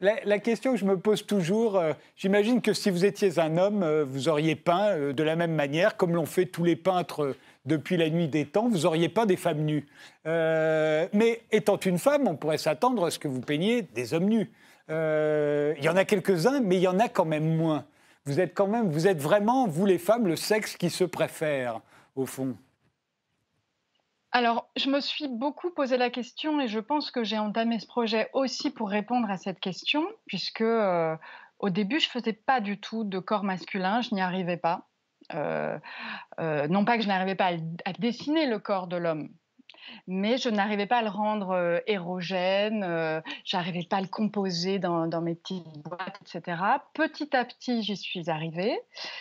La question que je me pose toujours, j'imagine que si vous étiez un homme, vous auriez peint de la même manière, comme l'ont fait tous les peintres depuis la nuit des temps, vous auriez peint des femmes nues. Mais étant une femme, on pourrait s'attendre à ce que vous peigniez des hommes nus. Il y en a quelques-uns, mais il y en a quand même moins. Vous êtes vraiment, vous les femmes, le sexe qui se préfère, au fond. Alors, je me suis beaucoup posé la question et je pense que j'ai entamé ce projet aussi pour répondre à cette question, puisque, au début, je faisais pas du tout de corps masculin, je n'y arrivais pas. Heu non pas que je n'arrivais pas à dessiner le corps de l'homme, mais je n'arrivais pas à le rendre, érogène, j'arrivais pas à le composer dans mes petites boîtes et cetera. Petit à petit, j'y suis arrivée.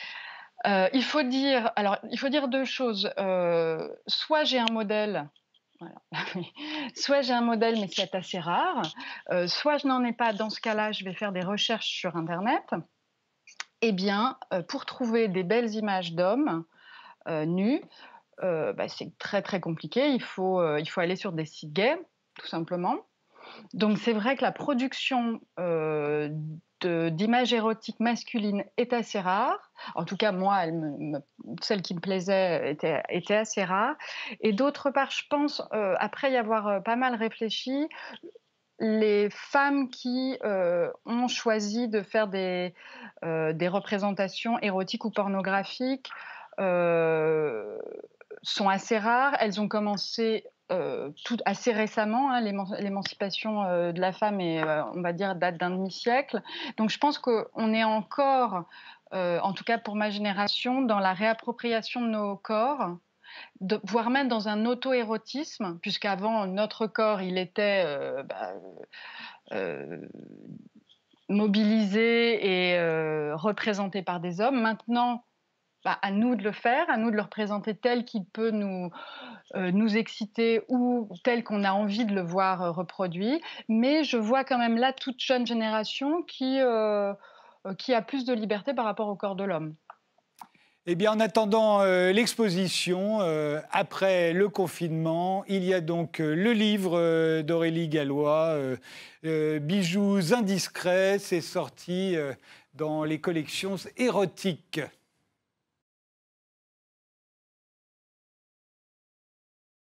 Il faut dire 2 choses, soit j'ai un modèle, voilà, soit j'ai un modèle, mais c'est assez rare, soit je n'en ai pas. Dans ce cas-là, je vais faire des recherches sur internet. Eh bien, pour trouver des belles images d'hommes, nus, bah, c'est très, très compliqué. Il faut aller sur des sites gays, tout simplement. Donc c'est vrai que la production, d'images érotiques masculines est assez rare. En tout cas, moi, celle qui me plaisait était assez rare. Et d'autre part, je pense, après y avoir, pas mal réfléchi, les femmes qui, ont choisi de faire des représentations érotiques ou pornographiques, heu, sont assez rares. Elles ont commencé, toutes assez récemment, hein, l'émancipation, de la femme est, on va dire, date d'un demi-siècle. Donc je pense qu'on est encore, en tout cas pour ma génération, dans la réappropriation de nos corps, voire même dans un auto-érotisme, puisqu'avant notre corps, il était, heu, mobilisé et représenté par des hommes. Maintenant, bah, à nous de le faire, à nous de le représenter tel qu'il peut nous exciter ou tel qu'on a envie de le voir, reproduit. Mais je vois quand même la toute jeune génération qui a plus de liberté par rapport au corps de l'homme. Eh bien, en attendant l'exposition, après le confinement, il y a donc le livre d'Aurélie Gallois, Bijoux indiscrets, c'est sorti dans les collections érotiques.